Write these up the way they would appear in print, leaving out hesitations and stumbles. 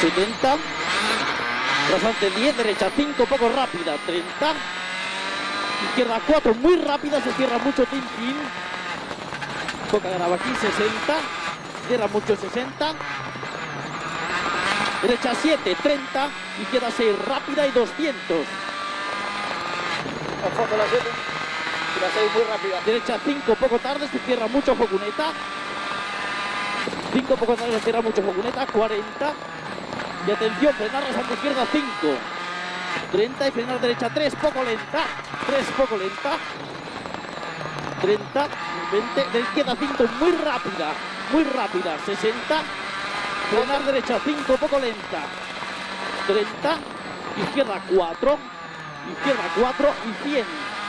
70. Rasante 10, derecha 5, poco rápida, 30. Izquierda 4, muy rápida, se cierra mucho, fin. Poca grava aquí, 60. Cierra mucho, 60. Derecha 7, 30. Izquierda 6, rápida y 200. A fondo la 7. Y la 6 muy rápida. Derecha 5, poco tarde, se cierra mucho, Focuneta. 5, poco tarde, se cierra mucho, Focuneta, 40. Y atención, frenar rasante izquierda 5. 30 y frenar derecha 3, poco lenta. 3, poco lenta. 30, 20, de izquierda 5, muy rápida, 60. Frenar derecha 5, poco lenta. 30, izquierda 4 y 100.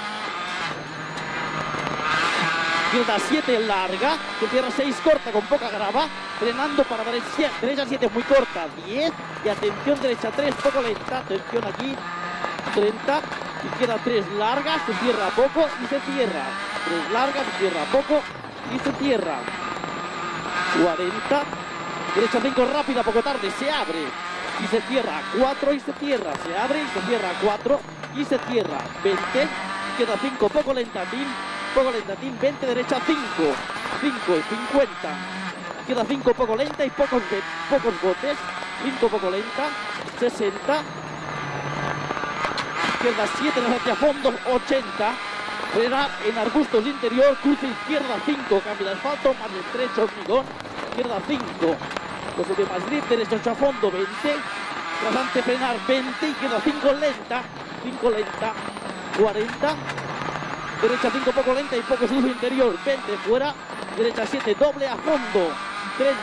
Izquierda 7 larga, se cierra 6 corta con poca grava, frenando para derecha 7 muy corta, 10, y atención derecha 3 poco lenta, atención aquí, 30, izquierda 3 larga, se cierra poco y se cierra, 3 larga, se cierra poco y se cierra, 40, derecha 5 rápida, poco tarde, se abre y se cierra, 4 y se cierra, se abre y se cierra, 4 y se cierra, 20, izquierda 5 poco lenta, poco lenta, 20, derecha 5 y 50, izquierda 5 poco lenta y pocos botes, 5 poco lenta, 60, izquierda 7 hacia fondo, 80, frenar en arbustos interior, cruce izquierda 5, cambio de asfalto, más estrecho, hormigón, izquierda 5, consigue más grip, derecha 8 a fondo, 20, rasante frenar 20, izquierda 5 lenta, 40, derecha 5 poco lenta y poco flujo interior, 20 fuera, derecha 7 doble a fondo, 30,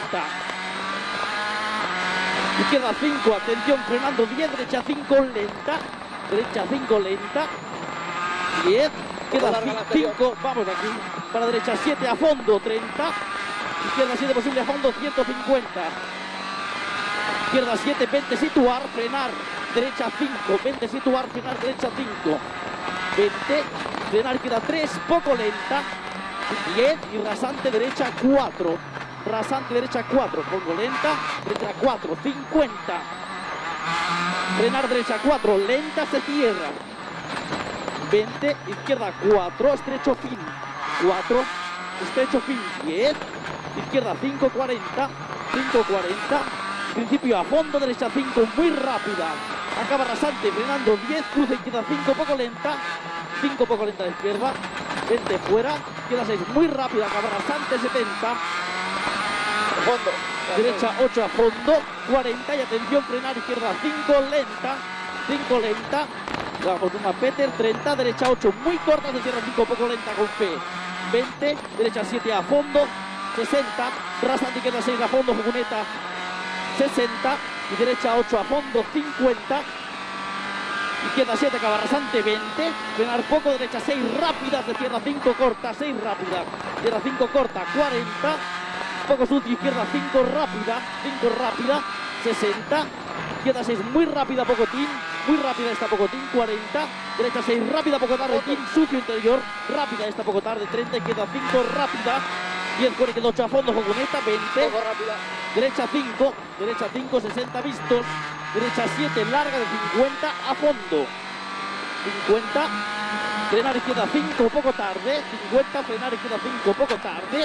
izquierda 5, atención frenando 10, derecha 5 lenta, derecha 5 lenta, 10, izquierda 5, vamos aquí, para derecha 7 a fondo, 30, izquierda 7 posible a fondo, 150, izquierda 7, 20 situar, frenar, derecha 5, 20 situar, frenar, derecha 5, 20, frenar izquierda 3, poco lenta, 10 y rasante derecha 4, rasante derecha 4, pongo lenta, derecha 4, 50, frenar derecha 4, lenta, se cierra, 20, izquierda 4, estrecho fin, 4, estrecho fin, 10, izquierda 5, 40, 5, 40, principio a fondo, derecha 5, muy rápida, acaba rasante, frenando 10, cruce izquierda 5, poco lenta, 5 poco lenta de izquierda, 20 fuera, izquierda 6 muy rápida, acaba rasante, 70, A fondo. derecha 8 a fondo, 40 y atención frenar izquierda 5 lenta, vamos una Peter, 30, derecha 8 muy corta, se cierra 5 poco lenta con fe, 20, derecha 7 a fondo, 60, rasante izquierda 6 a fondo, Focuneta, 60 y derecha 8 a fondo, 50, izquierda 7 acaba rasante, 20, frenar poco, derecha 6 rápida, se cierra 5 corta, 6 rápida, izquierda 5 corta, 40, poco sucio, izquierda 5 rápida, 60, izquierda 6 muy rápida, Pocotín, muy rápida esta Pocotín, 40, derecha 6 rápida, poco tarde, Team sucio interior, rápida esta poco tarde, 30, izquierda 5 rápida, 10 con izquierda 8 a fondo, Fogoneta, 20, derecha 5, 60 vistos, derecha 7 larga de 50 a fondo, 50, frenar izquierda 5 poco tarde, 50, frenar izquierda 5 poco tarde,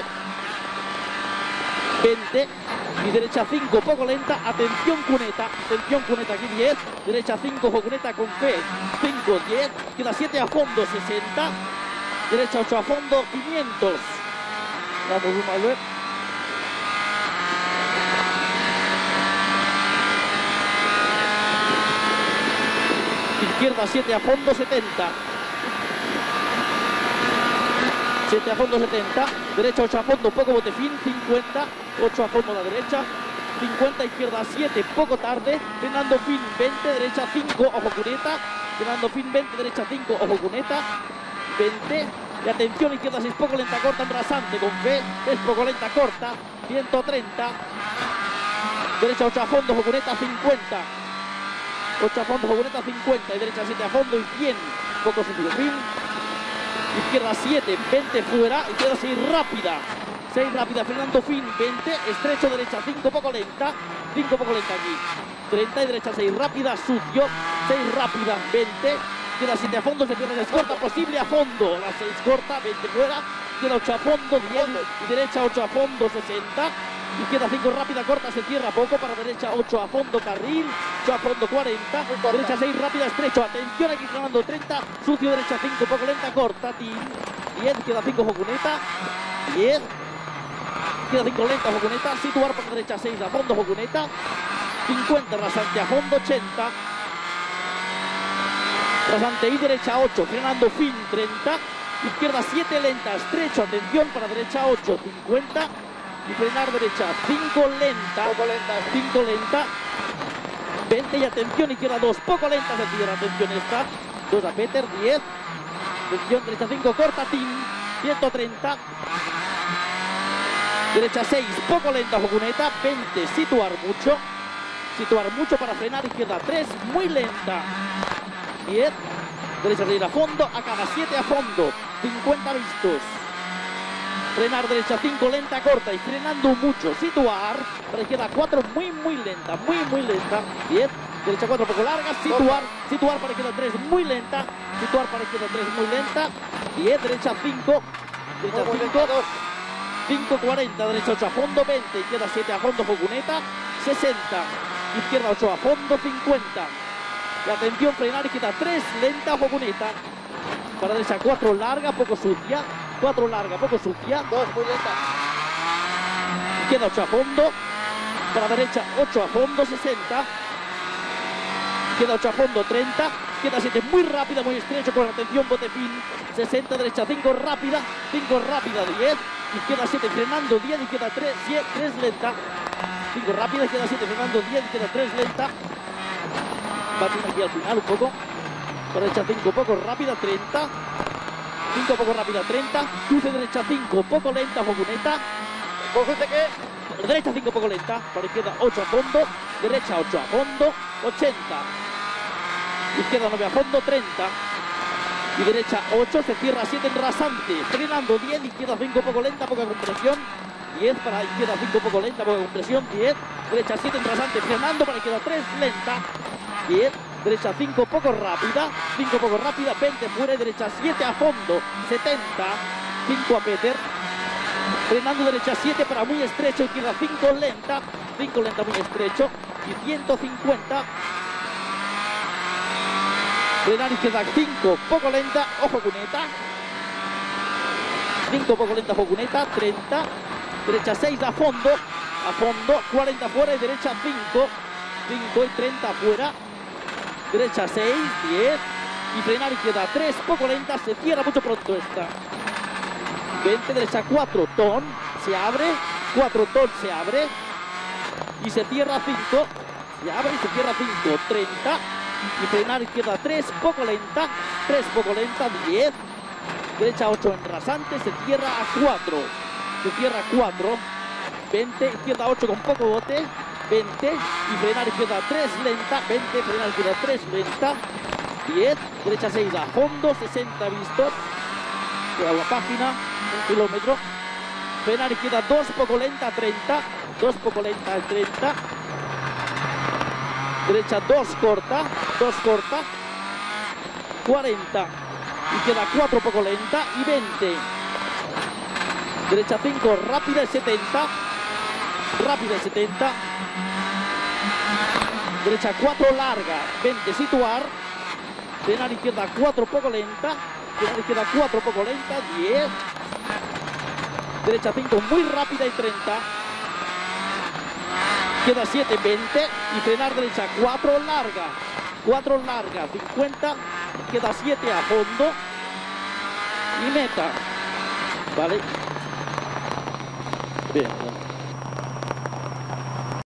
20 y derecha 5 poco lenta, atención Cuneta aquí 10, derecha 5 Cuneta con fe, 5, 10, izquierda 7 a fondo 60, derecha 8 a fondo 500, vamos una web. Izquierda 7 a fondo 70, 7 a fondo 70, derecha 8 a fondo, poco botefín, 50, 8 a fondo a la derecha, 50, izquierda 7, poco tarde, frenando fin 20, derecha 5, ojo Cuneta, frenando fin 20, derecha 5, ojo Cuneta, 20, y atención, izquierda 6, poco lenta, corta, en rasante, con fe, es poco lenta, corta, 130, derecha 8 a fondo, ojo Cuneta, 50, 8 a fondo, Fogoneta 50 y derecha 7 a fondo y 100, poco sentido fin, izquierda 7, 20 fuera, izquierda 6 rápida, frenando fin, 20, estrecho derecha 5, poco lenta, 5 poco lenta aquí. 30 y derecha 6 rápida, sucio. 6 rápida, 20. Queda 7 a fondo, se pierde corta, posible a fondo. La 6 corta, 20 fuera. Queda 8 a fondo, 10 y derecha 8 a fondo, 60. Y queda 5 rápida, corta, se cierra poco. Para derecha 8 a fondo, carril. 8 a fondo, 40. Derecha 6 rápida, estrecho. Atención aquí ganando 30. Sucio, derecha 5, poco lenta, corta. 10, queda 5 Jocuneta. 10. Queda 5 lenta, Jocuneta. Situar para derecha 6 a fondo, Jocuneta. 50, rasante a fondo, 80. Rasante y derecha 8, frenando fin 30. Izquierda 7 lenta, estrecho, atención para derecha 8, 50. Y frenar derecha 5 lenta, 5 lenta. 20 y atención, izquierda 2, poco lenta, se cierra, atención esta. 2 a Peter, 10. Atención, derecha 5, corta, Tim, 130. Derecha 6, poco lenta, Jocuneta, 20, situar mucho para frenar, izquierda 3, muy lenta. 10, derecha 6 a fondo, acaba 7 a fondo, 50 vistos. Frenar derecha 5, lenta, corta y frenando mucho, situar, para izquierda 4, muy lenta, muy lenta. 10, derecha 4 poco larga, situar para izquierda 3, muy lenta, situar para izquierda 3, muy lenta. 10, derecha 5, derecha 5, 5, 40, derecha 8 a fondo, 20, izquierda 7 a fondo, Jocuneta, 60, izquierda 8 a fondo, 50. Y atención, frenar, izquierda 3, lenta, Jocuneta. Para derecha 4 larga, poco sucia. 4 larga, poco sucia. 2 muy lenta. Izquierda 8 a fondo. Para derecha 8 a fondo, 60. Izquierda 8 a fondo, 30. Izquierda 7 muy rápida, muy estrecho, con atención, bote fin. 60, derecha 5 rápida. 5 rápida, 10. Izquierda 7 frenando, 10. Izquierda 3 lenta. 5 rápida, izquierda 7 frenando, 10. Izquierda 3 lenta. Va aquí al final un poco. Para derecha 5 poco rápida, 30. 5 poco rápida, 30. Cruce derecha 5 poco lenta, Jocuneta. ¿Cómo qué? Derecha 5 poco lenta. Para izquierda 8 a fondo. Derecha 8 a fondo, 80. Izquierda 9 a fondo, 30. Y derecha 8, se cierra 7 en rasante. Frenando 10, izquierda 5 poco lenta, poca compresión. 10 para izquierda 5 poco lenta, poca compresión. 10, derecha 7 en rasante, frenando para izquierda 3 lenta. 10, derecha 5 poco rápida, 5 poco rápida, 20 fuera y derecha 7 a fondo, 70, 5 a Peter. Frenando derecha 7 para muy estrecho, izquierda 5 lenta, 5 lenta muy estrecho y 150. Frenar izquierda 5 poco lenta, ojo Cuneta. 5 poco lenta, Jocuneta, 30. Derecha 6 a fondo, 40 fuera y derecha 5, 5 y 30 fuera. Derecha 6, 10 y frenar izquierda 3, poco lenta, se cierra mucho pronto esta. 20, derecha 4, ton, se abre, 4 ton, se abre y se cierra 5, se abre y se cierra 5, 30 y frenar izquierda 3, poco lenta, 3 poco lenta, 10, derecha 8 en rasante, se cierra a 4, se cierra 4, 20, izquierda 8 con poco bote, 20 y frenar izquierda 3 lenta, 20, frenar izquierda 3 lenta, 10, derecha 6 a fondo, 60 vistos, queda la página, 1 kilómetro, frenar izquierda 2 poco lenta, 30, 2 poco lenta, 30, derecha 2 corta, 40, izquierda 4 poco lenta y 20, derecha 5 rápida y 70, rápida y 70, derecha 4 larga, 20 situar, frenar izquierda 4 poco lenta, frenar izquierda 4 poco lenta, 10, derecha 5 muy rápida y 30, izquierda 7, 20 y frenar derecha 4 larga, 50, izquierda 7 a fondo y meta, vale, bien.